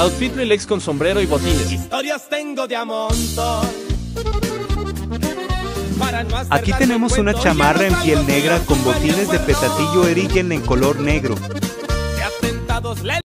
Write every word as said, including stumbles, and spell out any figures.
Outfit relax con sombrero y botines. Historias tengo de a montón. Para no hacer Aquí largo tenemos el una cuento, chamarra ya en no piel salgo negra de con los botines de varios petatillo cuernos. Erigen en color negro. De atentados le